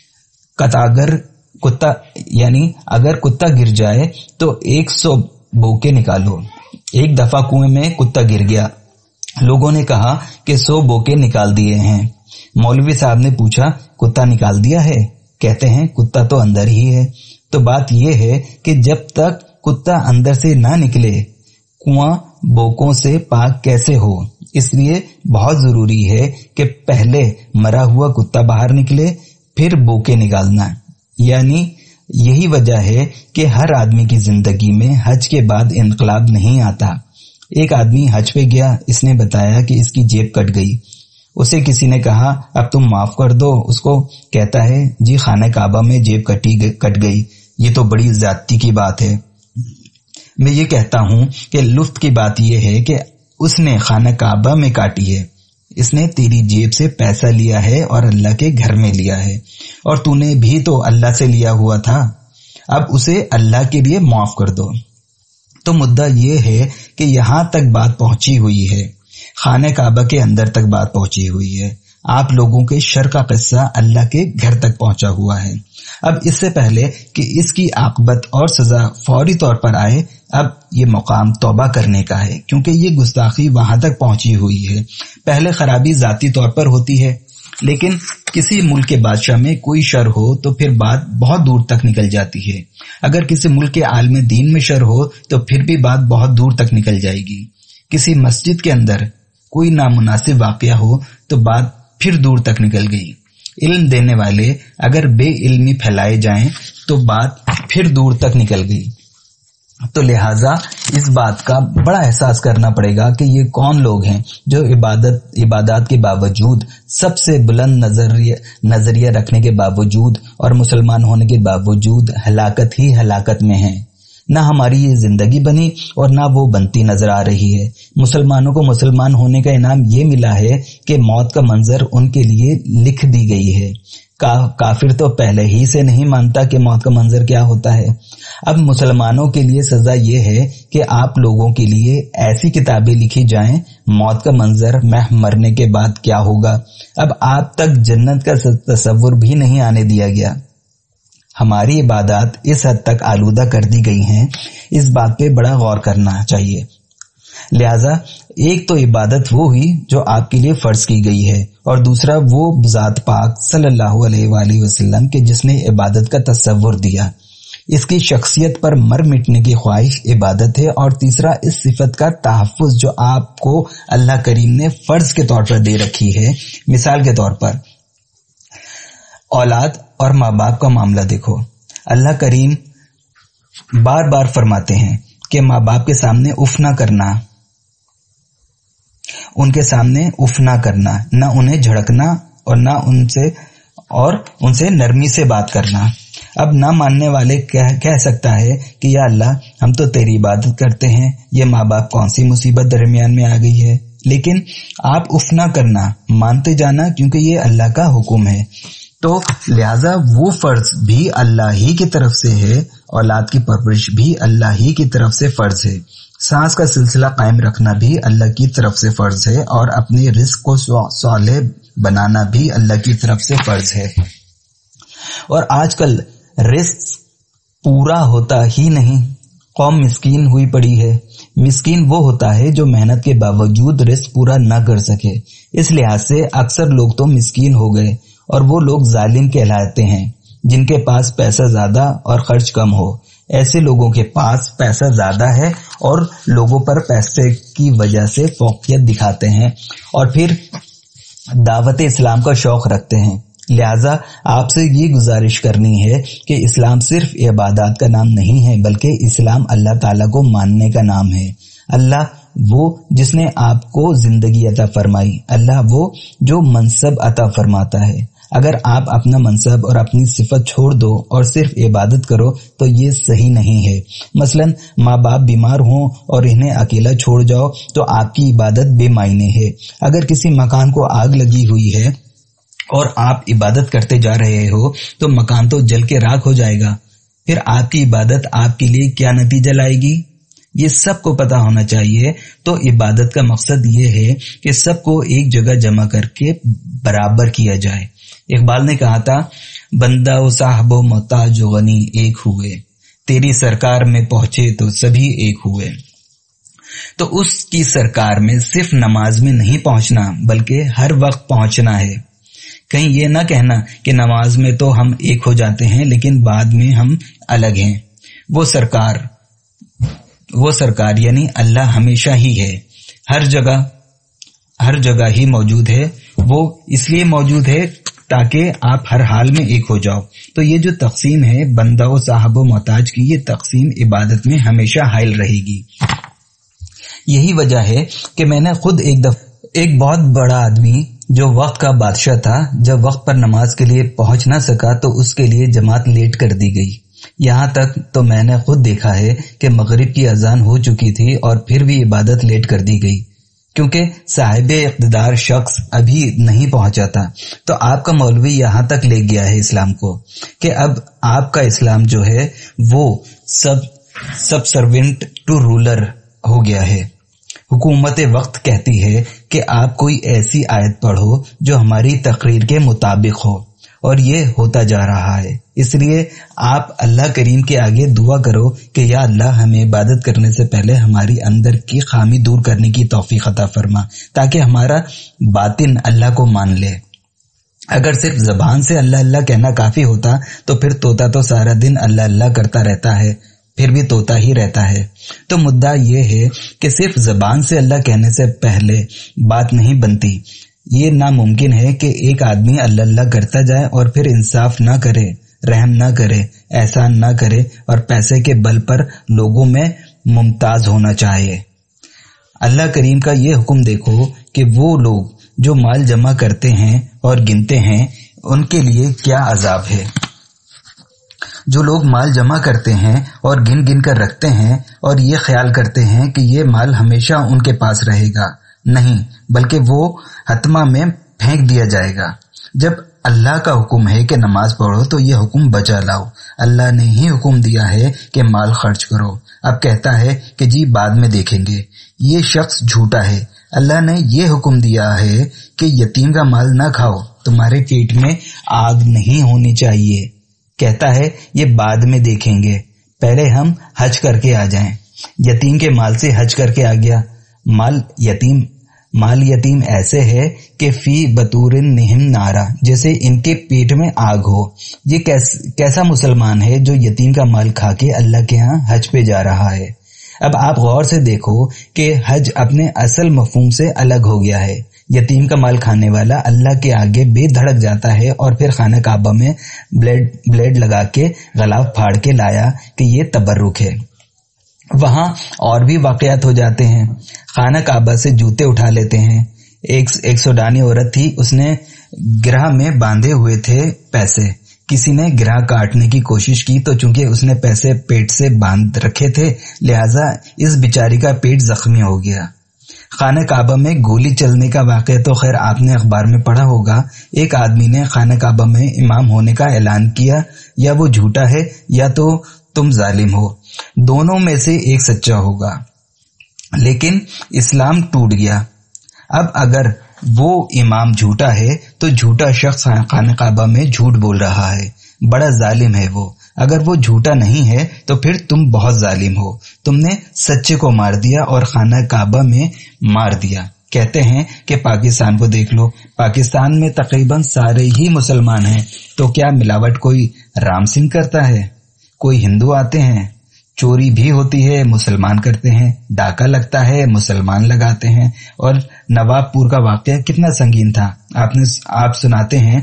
اگر کتا گر جائے تو 100 بوکے نکالو۔ ایک دفعہ کنویں میں کتا گر گیا، لوگوں نے کہا کہ 100 بوکے نکال دیے ہیں۔ مولوی صاحب نے پوچھا کتا نکال دیا ہے؟ کہتے ہیں کتا تو اندر ہی ہے۔ تو بات یہ ہے کہ جب تک کتا اندر سے نہ نکلے کنواں بوکوں سے پاک کیسے ہو؟ اس لیے بہت ضروری ہے کہ پہلے مرا ہوا کتا باہر نکلے، پھر بوکے نکالنا۔ یعنی یہی وجہ ہے کہ ہر آدمی کی زندگی میں حج کے بعد انقلاب نہیں آتا۔ ایک آدمی حج پہ گیا، اس نے بتایا کہ اس کی جیب کٹ گئی۔ اسے کسی نے کہا اب تم معاف کر دو، اس کو کہتا ہے جی خانہ کعبہ میں جیب کٹ گئی، یہ تو بڑی زیادتی کی بات ہے۔ میں یہ کہتا ہوں کہ لطف کی بات یہ ہے کہ اس نے خانہ کعبہ میں کاٹی ہے، اس نے تیری جیب سے پیسہ لیا ہے اور اللہ کے گھر میں لیا ہے، اور تو نے بھی تو اللہ سے لیا ہوا تھا، اب اسے اللہ کے لیے معاف کر دو۔ تو مدعا یہ ہے کہ یہاں تک بات پہنچی ہوئی ہے، خانہ کعبہ کے اندر تک بات پہنچی ہوئی ہے، آپ لوگوں کے شر کا قصہ اللہ کے گھر تک پہنچا ہوا ہے۔ اب اس سے پہلے کہ اس کی عاقبت اور سزا فوری طور پر آئے، اب یہ مقام توبہ کرنے کا ہے، کیونکہ یہ گستاخی وہاں تک پہنچی ہوئی ہے۔ پہلے خرابی ذاتی طور پر ہوتی ہے، لیکن کسی ملک کے بادشاہ میں کوئی شر ہو تو پھر بات بہت دور تک نکل جاتی ہے۔ اگر کسی ملک کے عالم دین میں شر ہو تو پھر بھی بات بہت دور تک نکل جائے گی۔ کسی مسجد کے اندر کوئی نامناسب واقعہ ہو تو بات پھر دور تک نکل گئی۔ علم دینے والے اگر بے علمی پھیلائے جائیں تو بات پھر دور تک نکل گئی۔ تو لہٰذا اس بات کا بڑا احساس کرنا پڑے گا کہ یہ کون لوگ ہیں جو عبادات کے باوجود، سب سے بلند نظریہ رکھنے کے باوجود اور مسلمان ہونے کے باوجود ہلاکت ہی ہلاکت میں ہیں۔ نہ ہماری یہ زندگی بنی اور نہ وہ بنتی نظر آ رہی ہے۔ مسلمانوں کو مسلمان ہونے کا انعام یہ ملا ہے کہ موت کا منظر ان کے لیے لکھ دی گئی ہے۔ کافر تو پہلے ہی سے نہیں مانتا کہ موت کا منظر کیا ہوتا ہے۔ اب مسلمانوں کے لیے سزا یہ ہے کہ آپ لوگوں کے لیے ایسی کتابیں لکھی جائیں، موت کا منظر مرنے کے بعد کیا ہوگا۔ اب آپ تک جنت کا تصور بھی نہیں آنے دیا گیا۔ ہماری عبادات اس حد تک آلودہ کر دی گئی ہیں، اس بات پہ بڑا غور کرنا چاہیے۔ لہذا ایک تو عبادت وہ ہوئی جو آپ کے لیے فرض کی گئی ہے، اور دوسرا وہ ذات پاک صلی اللہ علیہ وآلہ وسلم کے جس نے عبادت کا تصور دیا۔ اس کی شخصیت پر مر مٹنے کی خواہش عبادت ہے، اور تیسرا اس صفت کا تحفظ جو آپ کو اللہ کریم نے فرض کے طور پر دے رکھی ہے۔ مثال کے طور پر اولاد اور ماں باپ کا معاملہ دیکھو، اللہ کریم بار بار فرماتے ہیں کہ ماں باپ کے سامنے اف نہ کرنا، ان کے سامنے اف نہ کرنا، نہ انہیں جھڑکنا اور نہ ان سے نرمی سے بات کرنا۔ اب نہ ماننے والے کہہ سکتا ہے کہ یا اللہ ہم تو تیری عبادت کرتے ہیں، یہ ماں باپ کون سی مصیبت درمیان میں آ گئی ہے؟ لیکن آپ اف نہ کرنا، مانتے جانا، کیونکہ یہ اللہ کا حکم ہے۔ تو لہذا وہ فرض بھی اللہ ہی کی طرف سے ہے، اولاد کی پرورش بھی اللہ ہی کی طرف سے فرض ہے، سانس کا سلسلہ قائم رکھنا بھی اللہ کی طرف سے فرض ہے، اور اپنے رزق کو صالح بنانا بھی اللہ کی طرف سے فرض ہے۔ اور آج کل رزق پورا ہوتا ہی نہیں، قوم مسکین ہوئی پڑی ہے۔ مسکین وہ ہوتا ہے جو محنت کے باوجود رزق پورا نہ کر سکے۔ اس لحاظ سے اکثر لوگ تو مسکین ہو گئے، اور وہ لوگ ظالم کہلاتے ہیں جن کے پاس پیسہ زیادہ اور خرچ کم ہو۔ ایسے لوگوں کے پاس پیسہ زیادہ ہے اور لوگوں پر پیسے کی وجہ سے فوقیت دکھاتے ہیں، اور پھر دعوت اسلام کا شوق رکھتے ہیں۔ لہذا آپ سے یہ گزارش کرنی ہے کہ اسلام صرف عبادات کا نام نہیں ہے، بلکہ اسلام اللہ تعالیٰ کو ماننے کا نام ہے۔ اللہ وہ جس نے آپ کو زندگی عطا فرمائی، اللہ وہ جو منصب عطا فرماتا ہے۔ اگر آپ اپنا منصب اور اپنی صفت چھوڑ دو اور صرف عبادت کرو تو یہ صحیح نہیں ہے۔ مثلا ماں باپ بیمار ہوں اور انہیں اکیلا چھوڑ جاؤ تو آپ کی عبادت بے معنی ہے۔ اگر کسی مکان کو آگ لگی ہوئی ہے اور آپ عبادت کرتے جا رہے ہو تو مکان تو جل کے راکھ ہو جائے گا، پھر آپ کی عبادت آپ کے لیے کیا نتیجہ لائے گی؟ یہ سب کو پتا ہونا چاہیے۔ تو عبادت کا مقصد یہ ہے کہ سب کو ایک جگہ جمع کر کے برابر کیا جائے۔ اقبال نے کہا تھا، بندہ و صاحب و محتاج و غنی ایک ہوئے، تیری سرکار میں پہنچے تو سبھی ایک ہوئے۔ تو اس کی سرکار میں صرف نماز میں نہیں پہنچنا بلکہ ہر وقت پہنچنا ہے۔ کہیں یہ نہ کہنا کہ نماز میں تو ہم ایک ہو جاتے ہیں لیکن بعد میں ہم الگ ہیں۔ وہ سرکار یعنی اللہ ہمیشہ ہی ہے، ہر جگہ ہی موجود ہے۔ وہ اس لیے موجود ہے تاکہ آپ ہر حال میں ایک ہو جاؤ۔ تو یہ جو تقسیم ہے بندہ و صاحب و محتاج کی، یہ تقسیم عبادت میں ہمیشہ حائل رہے گی۔ یہی وجہ ہے کہ میں نے خود ایک بہت بڑا آدمی جو وقت کا بادشاہ تھا، جب وقت پر نماز کے لیے پہنچ نہ سکا تو اس کے لیے جماعت لیٹ کر دی گئی۔ یہاں تک تو میں نے خود دیکھا ہے کہ مغرب کی اذان ہو چکی تھی اور پھر بھی عبادت لیٹ کر دی گئی، کیونکہ صاحب اقتدار شخص ابھی نہیں پہنچا تھا۔ تو آپ کا مولوی یہاں تک لے گیا ہے اسلام کو کہ اب آپ کا اسلام جو ہے وہ سب سرونٹ ٹو رولر ہو گیا ہے۔ حکومت وقت کہتی ہے کہ آپ کوئی ایسی آیت پڑھو جو ہماری تقریر کے مطابق ہو، اور یہ ہوتا جا رہا ہے۔ اس لیے آپ اللہ کریم کے آگے دعا کرو کہ یا اللہ ہمیں عبادت کرنے سے پہلے ہماری اندر کی خامی دور کرنے کی توفیق عطا فرما، تاکہ ہمارا باطن اللہ کو مان لے۔ اگر صرف زبان سے اللہ اللہ کہنا کافی ہوتا تو پھر طوطا تو سارا دن اللہ اللہ کرتا رہتا ہے، پھر بھی طوطا ہی رہتا ہے۔ تو مدعا یہ ہے کہ صرف زبان سے اللہ کہنے سے پہلے بات نہیں بنتی۔ یہ ناممکن ہے کہ ایک آدمی اللہ اللہ کرتا جائے اور پھر انصاف نہ کرے، رحم نہ کرے، احسان نہ کرے اور پیسے کے بل پر لوگوں میں ممتاز ہونا چاہیے۔ اللہ کریم کا یہ حکم دیکھو کہ وہ لوگ جو مال جمع کرتے ہیں اور گنتے ہیں ان کے لیے کیا عذاب ہے۔ جو لوگ مال جمع کرتے ہیں اور گن گن کر رکھتے ہیں اور یہ خیال کرتے ہیں کہ یہ مال ہمیشہ ان کے پاس رہے گا، نہیں بلکہ وہ حتما میں پھینک دیا جائے گا۔ جب اللہ کا حکم ہے کہ نماز پڑھو تو یہ حکم بجا لاؤ۔ اللہ نے ہی حکم دیا ہے کہ مال خرچ کرو، اب کہتا ہے کہ جی بعد میں دیکھیں گے۔ یہ شخص جھوٹا ہے۔ اللہ نے یہ حکم دیا ہے کہ یتیم کا مال نہ کھاؤ، تمہارے پیٹ میں آگ نہیں ہونی چاہیے۔ کہتا ہے یہ بعد میں دیکھیں گے، پہلے ہم حج کر کے آ جائیں۔ یتیم کے مال سے حج کر کے آ گیا، مال یتیم مال یتیم ایسے ہے کہ فی بطور نہم نارا، جیسے ان کے پیٹ میں آگ ہو۔ یہ کیسا مسلمان ہے جو یتیم کا مال کھا کے اللہ کے ہاں حج پہ جا رہا ہے؟ اب آپ غور سے دیکھو کہ حج اپنے اصل مفہوم سے الگ ہو گیا ہے۔ یتیم کا مال کھانے والا اللہ کے آگے بے دھڑک جاتا ہے اور پھر خانہ کعبہ میں بلیڈ لگا کے غلاف پھاڑ کے لایا کہ یہ تبرک ہے۔ وہاں اور بھی واقعات ہو جاتے ہیں۔ خانہ کعبہ سے جوتے اٹھا لیتے ہیں۔ ایک سوڈانی عورت تھی، اس نے گرہ میں باندھے ہوئے تھے پیسے۔ کسی نے گرہ کاٹنے کی کوشش کی تو چونکہ اس نے پیسے پیٹ سے باندھ رکھے تھے، لہٰذا اس بیچاری کا پیٹ زخمی ہو گیا۔ خانہ کعبہ میں گولی چلنے کا واقعہ تو خیر آپ نے اخبار میں پڑھا ہوگا۔ ایک آدمی نے خانہ کعبہ میں امام ہونے کا اعلان کیا، یا وہ جھوٹا ہے یا تو تم ظالم ہو، دونوں میں سے ایک سچا ہوگا۔ لیکن اسلام ٹوٹ گیا۔ اب اگر وہ امام جھوٹا ہے تو جھوٹا شخص خانہ کعبہ میں جھوٹ بول رہا ہے، بڑا ظالم ہے وہ۔ اگر وہ جھوٹا نہیں ہے تو پھر تم بہت ظالم ہو، تم نے سچے کو مار دیا اور خانہ کعبہ میں مار دیا۔ کہتے ہیں کہ پاکستان کو دیکھ لو، پاکستان میں تقریباً سارے ہی مسلمان ہیں، تو کیا ملاوٹ کوئی رام سنگھ کرتا ہے؟ کوئی ہندو آتے ہیں، چوری بھی ہوتی ہے، مسلمان کرتے ہیں، ڈاکہ لگتا ہے، مسلمان لگاتے ہیں۔ اور نواب پور کا واقعہ کتنا سنگین تھا، آپ سناتے ہیں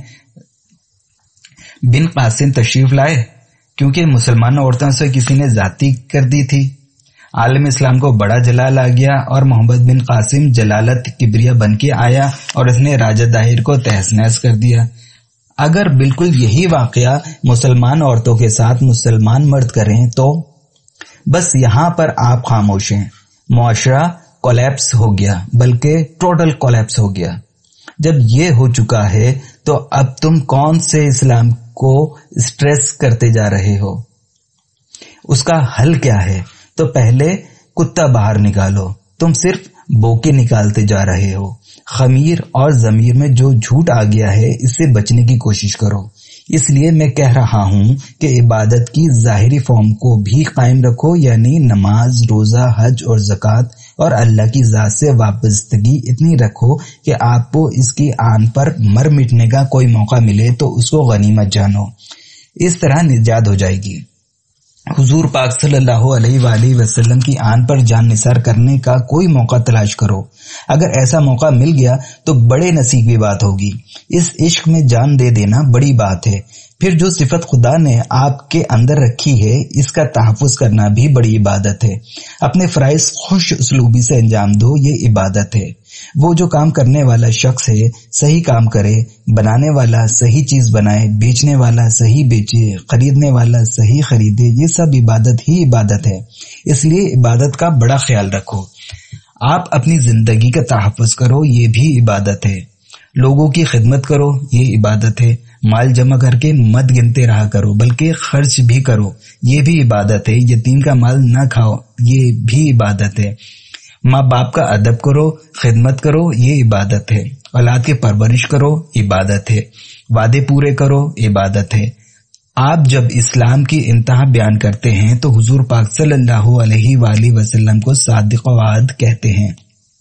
بن قاسم تشریف لائے کیونکہ مسلمان عورتوں سے کسی نے زیادتی کر دی تھی۔ عالم اسلام کو بڑا جلال آ گیا اور محمد بن قاسم جلالت کبریا بن کے آیا اور اس نے راجہ داہر کو تہس نہس کر دیا۔ اگر بالکل یہی واقعہ مسلمان عورتوں کے ساتھ مسلمان مرد کریں تو بس یہاں پر آپ خاموش ہیں، معاشرہ کولیپس ہو گیا، بلکہ ٹوٹل کولیپس ہو گیا۔ جب یہ ہو چکا ہے تو اب تم کون سے اسلام کو اسٹریس کرتے جا رہے ہو؟ اس کا حل کیا ہے؟ تو پہلے کتا باہر نکالو، تم صرف بوکے نکالتے جا رہے ہو۔ خمیر اور ضمیر میں جو جھوٹ آ گیا ہے اس سے بچنے کی کوشش کرو۔ اس لیے میں کہہ رہا ہوں کہ عبادت کی ظاہری فارم کو بھی قائم رکھو، یعنی نماز، روزہ، حج اور زکوٰۃ، اور اللہ کی ذات سے وابستگی اتنی رکھو کہ آپ کو اس کی آن پر مر مٹنے کا کوئی موقع ملے تو اس کو غنیمت جانو۔ اس طرح نجات ہو جائے گی۔ حضور پاک صلی اللہ علیہ وآلہ وسلم کی آن پر جان نثار کرنے کا کوئی موقع تلاش کرو۔ اگر ایسا موقع مل گیا تو بڑے نصیب کی بات ہوگی۔ اس عشق میں جان دے دینا بڑی بات ہے۔ پھر جو صفت خدا نے آپ کے اندر رکھی ہے اس کا تحفظ کرنا بھی بڑی عبادت ہے۔ اپنے فرائض خوش اسلوبی سے انجام دو، یہ عبادت ہے۔ وہ جو کام کرنے والا شخص ہے صحیح کام کرے، بنانے والا صحیح چیز بنائے، بیچنے والا صحیح بیچے، خریدنے والا صحیح خریدے، یہ سب عبادت ہی عبادت ہے۔ اس لیے عبادت کا بڑا خیال رکھو۔ آپ اپنی زندگی کا تحفظ کرو، یہ بھی عبادت ہے۔ لوگوں کی خدمت کرو، یہ عبادت ہے۔ مال جمع کر کے مت گنتے رہا کرو بلکہ خرچ بھی کرو، یہ بھی عبادت ہے۔ یتیم کا مال نہ کھاؤ، یہ بھی عبادت ہے۔ ماں باپ کا ادب کرو، خدمت کرو، یہ عبادت ہے۔ اولاد کی پرورش کرو، عبادت ہے۔ وعدے پورے کرو، عبادت ہے۔ آپ جب اسلام کی انتہا بیان کرتے ہیں تو حضور پاک صلی اللہ علیہ وآلہ وسلم کو صادق وعد کہتے ہیں،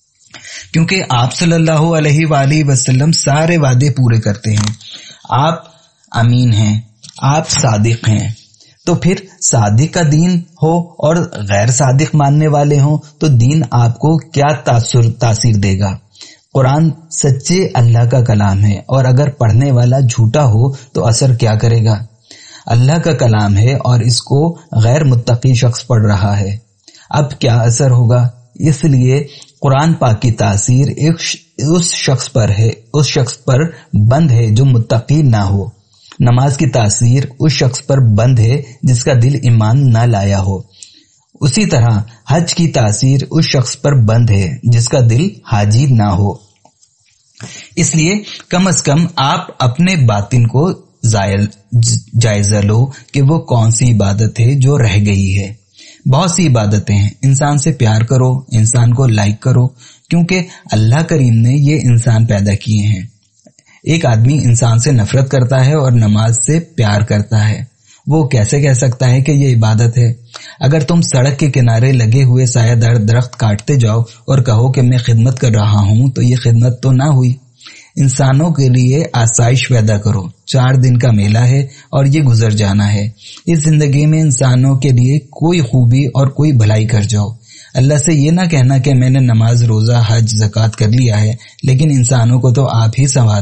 کیونکہ آپ صلی اللہ علیہ وآلہ وسلم سارے وعدے پورے کرتے ہیں۔ آپ امین ہیں، آپ صادق ہیں۔ تو پھر صادق کا دین ہو اور غیر صادق ماننے والے ہوں تو دین آپ کو کیا تاثیر دے گا؟ قرآن سچے اللہ کا کلام ہے، اور اگر پڑھنے والا جھوٹا ہو تو اثر کیا کرے گا؟ اللہ کا کلام ہے اور اس کو غیر متقی شخص پڑھ رہا ہے، اب کیا اثر ہوگا؟ اس لیے قرآن پاک کی تاثیر اس شخص پر بند ہے جو متقی نہ ہو۔ نماز کی تاثیر اس شخص پر بند ہے جس کا دل ایمان نہ لایا ہو۔ اسی طرح حج کی تاثیر اس شخص پر بند ہے جس کا دل حاجی نہ ہو۔ اس لیے کم از کم آپ اپنے باطن کو جائزہ لو کہ وہ کون سی عبادت ہے جو رہ گئی ہے۔ بہت سی عبادتیں ہیں۔ انسان سے پیار کرو، انسان کو لائک کرو، کیونکہ اللہ کریم نے یہ انسان پیدا کیے ہیں۔ ایک آدمی انسان سے نفرت کرتا ہے اور نماز سے پیار کرتا ہے۔ وہ کیسے کہہ سکتا ہے کہ یہ عبادت ہے؟ اگر تم سڑک کے کنارے لگے ہوئے سایہ دار درخت کاٹتے جاؤ اور کہو کہ میں خدمت کر رہا ہوں تو یہ خدمت تو نہ ہوئی۔ انسانوں کے لیے آسائش پیدا کرو، 4 دن کا میلہ ہے اور یہ گزر جانا ہے۔ اس زندگی میں انسانوں کے لیے کوئی خوبی اور کوئی بھلائی کر جاؤ۔ اللہ سے یہ نہ کہنا کہ میں نے نماز، روزہ، حج، زکوٰۃ کر لیا ہے، لیکن انسانوں کو تو آپ ہی سنبھال۔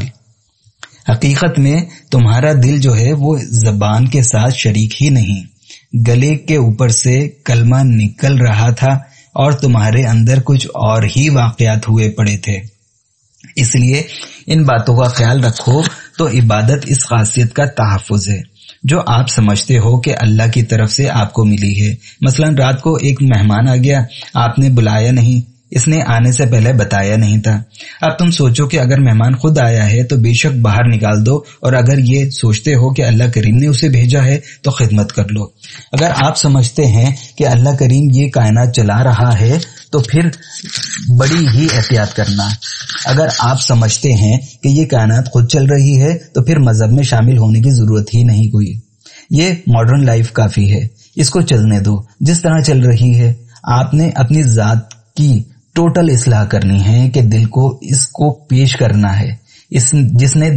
حقیقت میں تمہارا دل جو ہے وہ زبان کے ساتھ شریک ہی نہیں، گلے کے اوپر سے کلمہ نکل رہا تھا اور تمہارے اندر کچھ اور ہی واقعات ہوئے پڑے تھے۔ اس لیے ان باتوں کا خیال رکھو تو عبادت اس خاصیت کا تحفظ ہے جو آپ سمجھتے ہو کہ اللہ کی طرف سے آپ کو ملی ہے۔ مثلا رات کو ایک مہمان آ گیا، آپ نے بلایا نہیں، اس نے آنے سے پہلے بتایا نہیں تھا۔ اب تم سوچو کہ اگر مہمان خود آیا ہے تو بے شک باہر نکال دو، اور اگر یہ سوچتے ہو کہ اللہ کریم نے اسے بھیجا ہے تو خدمت کر لو۔ اگر آپ سمجھتے ہیں کہ اللہ کریم یہ کائنات چلا رہا ہے تو پھر بڑی ہی احتیاط کرنا۔ اگر آپ سمجھتے ہیں کہ یہ کائنات خود چل رہی ہے تو پھر مذہب میں شامل ہونے کی ضرورت ہی نہیں کوئی۔ یہ ماڈرن لائف کافی ہے، اس کو چلنے دو جس طرح چل رہی ہے۔ آپ نے اپنی ذات کی ٹوٹل اصلاح کرنی ہے کہ دل کو اس کو پیش کرنا ہے، جس نے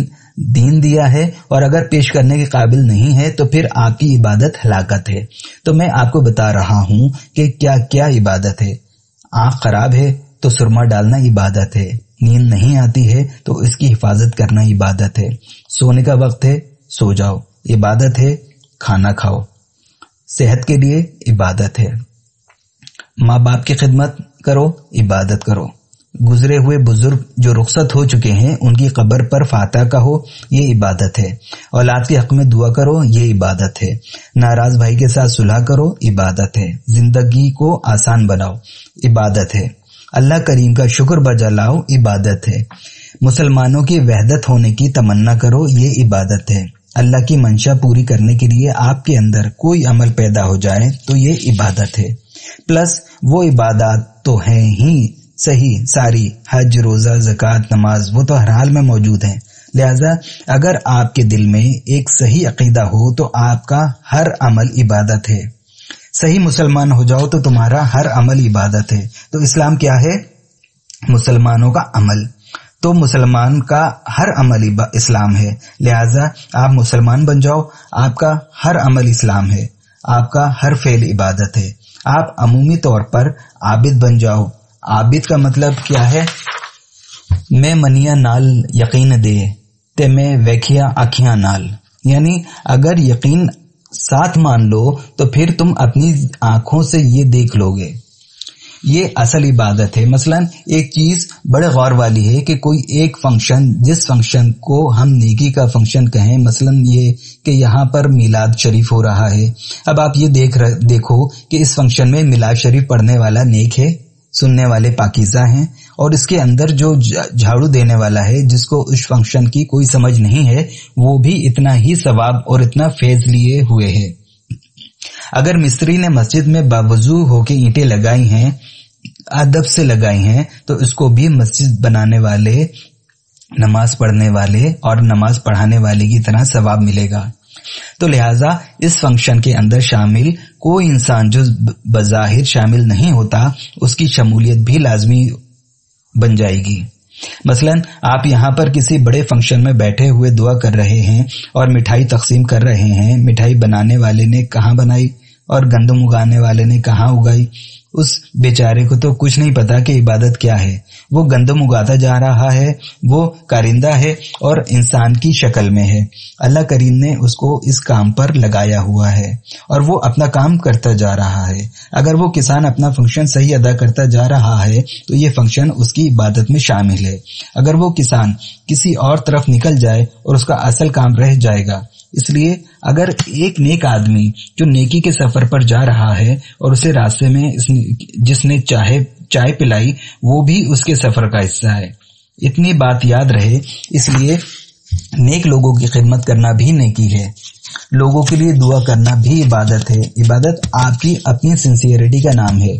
دین دیا ہے، اور اگر پیش کرنے کے قابل نہیں ہے تو پھر آپ کی عبادت ہلاکت ہے۔ تو میں آپ کو بتا رہا ہوں کہ کیا کیا عبادت ہے۔ آنکھ خراب ہے تو سرما ڈالنا عبادت ہے، نیند نہیں آتی ہے تو اس کی حفاظت کرنا عبادت ہے، سونے کا وقت ہے سو جاؤ عبادت ہے، کھانا کھاؤ صحت کے لیے عبادت ہے، ماں باپ کی خدمت کرو عبادت کرو، گزرے ہوئے بزرگ جو رخصت ہو چکے ہیں ان کی قبر پر فاتحہ کہو یہ عبادت ہے، اولاد کے حق میں دعا کرو یہ عبادت ہے، ناراض بھائی کے ساتھ صلح کرو عبادت ہے، زندگی کو آسان بناؤ عبادت ہے، اللہ کریم کا شکر بجا لاؤ عبادت ہے، مسلمانوں کی وحدت ہونے کی تمنا کرو یہ عبادت ہے، اللہ کی منشا پوری کرنے کے لیے آپ کے اندر کوئی عمل پیدا ہو جائے تو یہ عبادت ہے، پلس وہ عبادات تو ہیں ہی صحیح ساری، حج، روزہ، زکوٰۃ، نماز، وہ تو ہر حال میں موجود ہیں۔ لہذا اگر آپ کے دل میں ایک صحیح عقیدہ ہو تو آپ کا ہر عمل عبادت ہے۔ صحیح مسلمان ہو جاؤ تو تمہارا ہر عمل عبادت ہے۔ تو اسلام کیا ہے؟ مسلمانوں کا عمل، تو مسلمان کا ہر عمل اسلام ہے۔ لہذا آپ مسلمان بن جاؤ، آپ کا ہر عمل اسلام ہے، آپ کا ہر فعل عبادت ہے۔ آپ عمومی طور پر عابد بن جاؤ۔ عابد کا مطلب کیا ہے؟ میں منیا نال یقین دے تے میں ویکھیا آکھیاں نال، یعنی اگر یقین ساتھ مان لو تو پھر تم اپنی آنکھوں سے یہ دیکھ لو گے، یہ اصل عبادت ہے۔ مثلا ایک چیز بڑے غور والی ہے کہ کوئی ایک فنکشن، جس فنکشن کو ہم نیکی کا فنکشن کہیں، مثلا یہ کہ یہاں پر میلاد شریف ہو رہا ہے، اب آپ یہ دیکھو کہ اس فنکشن میں میلاد شریف پڑھنے والا نیک ہے، سننے والے پاکیزہ ہیں، اور اس کے اندر جو جھاڑو دینے والا ہے جس کو اس فنکشن کی کوئی سمجھ نہیں ہے وہ بھی اتنا ہی ثواب اور اتنا فیض لیے ہوئے ہے۔ اگر مستری نے مسجد میں باوضو ہو کے اینٹیں لگائی ہیں، ادب سے لگائی ہیں، تو اس کو بھی مسجد بنانے والے، نماز پڑھنے والے اور نماز پڑھانے والے کی طرح ثواب ملے گا۔ تو لہٰذا اس فنکشن کے اندر شامل کوئی انسان جو بظاہر شامل نہیں ہوتا اس کی شمولیت بھی لازمی بن جائے گی۔ مثلا آپ یہاں پر کسی بڑے فنکشن میں بیٹھے ہوئے دعا کر رہے ہیں اور مٹھائی تقسیم کر رہے ہیں، مٹھائی بنانے والے نے کہاں بنائی اور گندم اگانے والے نے کہاں اگائی، اس بیچارے کو تو کچھ نہیں پتا کہ عبادت کیا ہے۔ وہ گندم اگاتا جا رہا ہے، وہ کارندہ ہے اور انسان کی شکل میں ہے، اللہ کریم نے اس کو اس کام پر لگایا ہوا ہے اور وہ اپنا کام کرتا جا رہا ہے۔ اگر وہ کسان اپنا فنکشن صحیح ادا کرتا جا رہا ہے تو یہ فنکشن اس کی عبادت میں شامل ہے۔ اگر وہ کسان کسی اور طرف نکل جائے اور اس کا اصل کام رہ جائے گا۔ اس لیے اگر ایک نیک آدمی جو نیکی کے سفر پر جا رہا ہے اور اسے راستے میں جس نے چائے پلائی وہ بھی اس کے سفر کا حصہ ہے، اتنی بات یاد رہے۔ اس لیے نیک لوگوں کی خدمت کرنا بھی نیکی ہے، لوگوں کے لیے دعا کرنا بھی عبادت ہے۔ عبادت آپ کی اپنی سنسیئرٹی کا نام ہے۔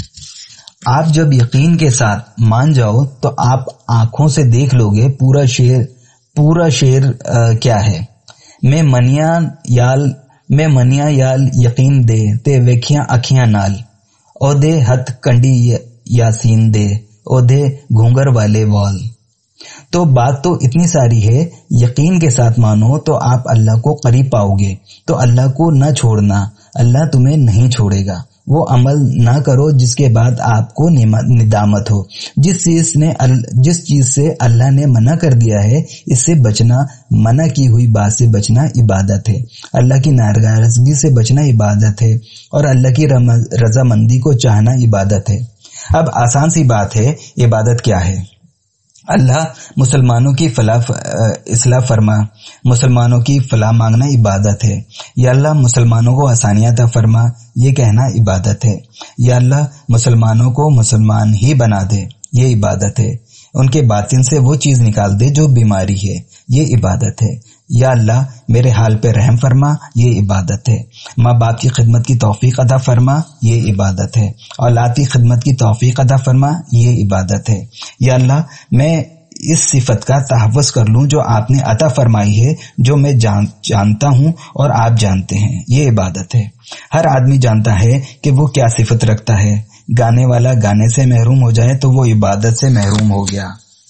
آپ جب یقین کے ساتھ مان جاؤ تو آپ آنکھوں سے دیکھ لو گے پورا شعر کیا ہے۔ میں منیا یال میں منیا یال یقین دے تے ویکھیاں اکھیاں نال، او دے ہتھ کنڈی یاسین دے، او دے گھونگر والے وال۔ تو بات تو اتنی ساری ہے، یقین کے ساتھ مانو تو آپ اللہ کو قریب پاؤ گے، تو اللہ کو نہ چھوڑنا، اللہ تمہیں نہیں چھوڑے گا۔ وہ عمل نہ کرو جس کے بعد آپ کو ندامت ہو۔ جس چیز سے اللہ نے منع کر دیا ہے اس سے بچنا، منع کی ہوئی بات سے بچنا عبادت ہے، اللہ کی ناراضگی سے بچنا عبادت ہے، اور اللہ کی رضامندی کو چاہنا عبادت ہے۔ اب آسان سی بات ہے، عبادت کیا ہے؟ اللہ مسلمانوں کی اصلاح فرما، مسلمانوں کی فلاح مانگنا عبادت ہے۔ یا اللہ مسلمانوں کو آسانیاں عطا فرما، یہ کہنا عبادت ہے۔ یا اللہ مسلمانوں کو مسلمان ہی بنا دے، یہ عبادت ہے۔ ان کے باطن سے وہ چیز نکال دے جو بیماری ہے، یہ عبادت ہے۔ یا اللہ میرے حال پہ رحم فرما، یہ عبادت ہے۔ ماں باپ کی خدمت کی توفیق عطا فرما، یہ عبادت ہے۔ اولاد کی خدمت کی توفیق عطا فرما، یہ عبادت ہے۔ یا اللہ میں اس صفت کا تحفظ کر لوں جو آپ نے عطا فرمائی ہے، جو میں جانتا ہوں اور آپ جانتے ہیں، یہ عبادت ہے۔ ہر آدمی جانتا ہے کہ وہ کیا صفت رکھتا ہے۔ گانے والا گانے سے محروم ہو جائے تو وہ عبادت سے محروم ہو گیا۔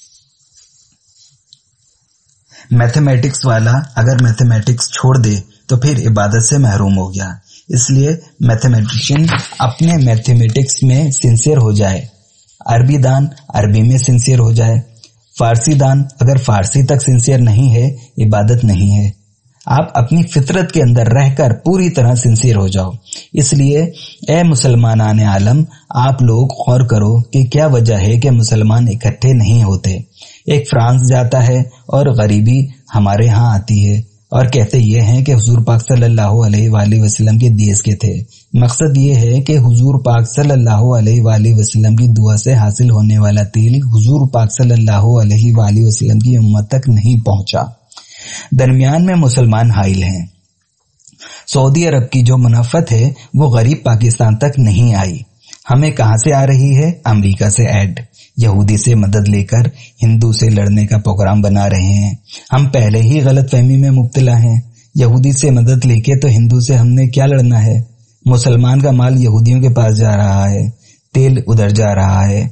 میتھمیٹکس والا اگر میتھمیٹکس چھوڑ دے تو پھر عبادت سے محروم ہو گیا۔ اس لیے میتھمیٹیشین اپنے میتھمیٹکس میں سنسیئر ہو جائے، عربی دان عربی میں سنسیئر ہو جائے، فارسی دان اگر فارسی تک سنسیئر نہیں ہے، عبادت نہیں ہے۔ آپ اپنی فطرت کے اندر رہ کر پوری طرح سنسیئر ہو جاؤ۔ اس لیے اے مسلمانان عالم، آپ لوگ غور کرو کہ کیا وجہ ہے کہ مسلمان اکٹھے نہیں ہوتے۔ ایک فرانس جاتا ہے اور غریبی ہمارے ہاں آتی ہے اور کہتے یہ ہیں کہ حضور پاک صلی اللہ علیہ وآلہ وسلم کے دیس کے تھے۔ مقصد یہ ہے کہ حضور پاک صلی اللہ علیہ وآلہ وسلم کی دعا سے حاصل ہونے والا تیل حضور پاک صلی اللہ علیہ وآلہ وسلم کی امت تک نہیں پہنچا۔ درمیان میں مسلمان حائل ہیں۔ سعودی عرب کی جو منافت ہے وہ غریب پاکستان تک نہیں آئی۔ ہمیں کہاں سے آ رہی ہے؟ امریکہ سے ایڈ۔ یہودی سے مدد لے کر ہندو سے لڑنے کا پروگرام بنا رہے ہیں۔ ہم پہلے ہی غلط فہمی میں مبتلا ہیں۔ یہودی سے مدد لے کے تو ہندو سے ہم نے کیا لڑنا ہے؟ مسلمان کا مال یہودیوں کے پاس جا رہا ہے، تیل ادھر جا رہا ہے،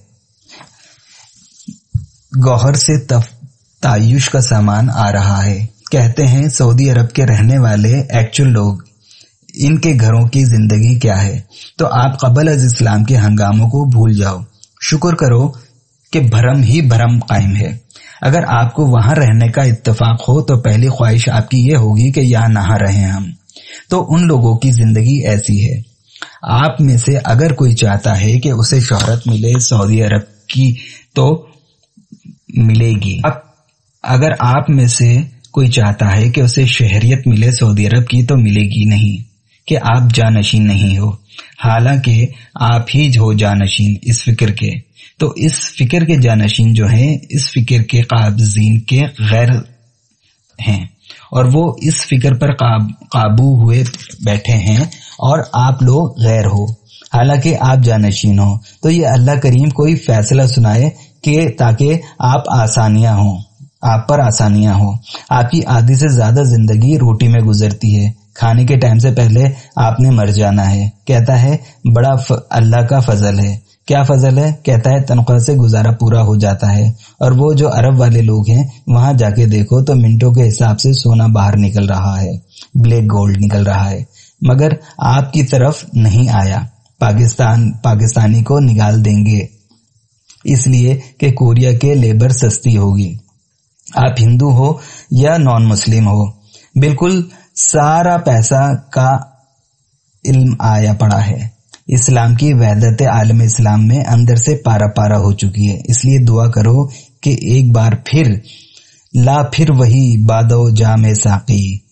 گوہر سے تعیش کا سامان آ رہا ہے۔ کہتے ہیں سعودی عرب کے رہنے والے ایکچوئل لوگ، ان کے گھروں کی زندگی کیا ہے؟ تو آپ قبل از اسلام کے ہنگاموں کو بھول جاؤ، شکر کرو کہ بھرم ہی بھرم قائم ہے۔ اگر آپ کو وہاں رہنے کا اتفاق ہو تو پہلی خواہش آپ کی یہ ہوگی کہ یہاں نہ رہیں ہم۔ تو ان لوگوں کی زندگی ایسی ہے۔ آپ میں سے اگر کوئی چاہتا ہے کہ اسے شہرت ملے سعودی عرب کی تو ملے گی۔ اگر آپ میں سے کوئی چاہتا ہے کہ اسے شہریت ملے سعودی عرب کی تو ملے گی نہیں، کہ آپ جانشین نہیں ہو، حالانکہ آپ ہی ہو جانشین اس فکر کے۔ تو اس فکر کے جانشین جو ہیں اس فکر کے قابضین کے غیر ہیں، اور وہ اس فکر پر قابو ہوئے بیٹھے ہیں، اور آپ لوگ غیر ہو حالانکہ آپ جانشین ہو۔ تو یہ اللہ کریم کوئی فیصلہ سنائے کہ تاکہ آپ پر آسانیاں ہوں۔ آپ کی آدھی سے زیادہ زندگی روٹی میں گزرتی ہے، کھانے کے ٹائم سے پہلے آپ نے مر جانا ہے۔ کہتا ہے بڑا اللہ کا فضل ہے۔ کیا فضل ہے؟ کہتا ہے تنخواہ سے گزارا پورا ہو جاتا ہے، اور وہ جو عرب والے لوگ ہیں وہاں جا کے دیکھو تو منٹوں کے حساب سے سونا باہر نکل رہا ہے، بلیک گولڈ نکل رہا ہے، مگر آپ کی طرف نہیں آیا۔ پاکستانی کو نکال دیں گے اس لیے کہ کوریا کے لیبر سستی ہوگی۔ آپ ہندو ہو یا نان مسلم ہو، بالکل سارا پیسہ کا علم آیا پڑا ہے۔ اسلام کی وحدت عالم اسلام میں اندر سے پارا پارا ہو چکی ہے۔ اس لیے دعا کرو کہ ایک بار پھر لا پھر وہی بادو جام ساقی،